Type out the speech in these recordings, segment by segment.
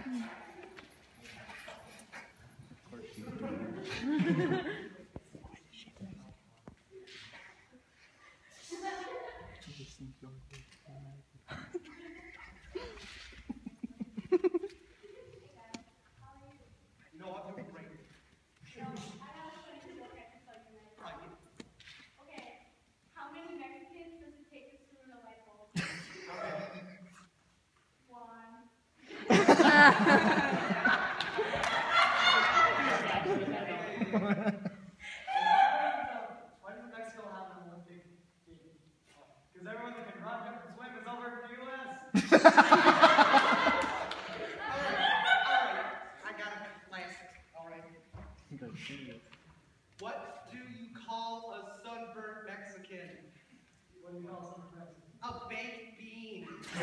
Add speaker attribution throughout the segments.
Speaker 1: Why does Mexico have an Olympic team? Because everyone that can run, jump, and swim is over in the U.S. Alright, I got a classic. Alright. What do you call a sunburnt Mexican? What do you call a sunburnt Mexican? A baked bean.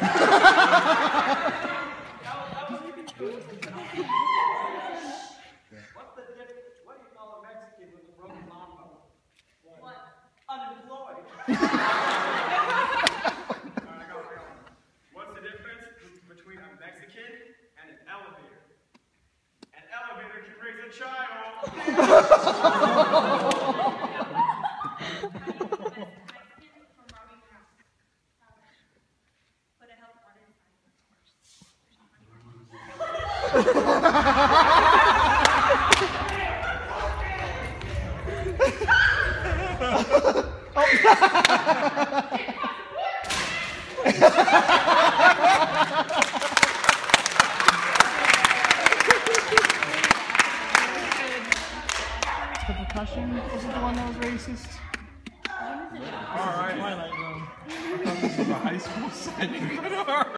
Speaker 1: That was pretty good. What's the difference? What do you call a Mexican with a broken mambo? What? Unemployed.
Speaker 2: Alright, I got one. What's the difference between a Mexican and an elevator? An elevator can raise a child.
Speaker 3: The percussion was the one that was racist.
Speaker 4: Alright. Twilight Zone. I thought this was a high school setting.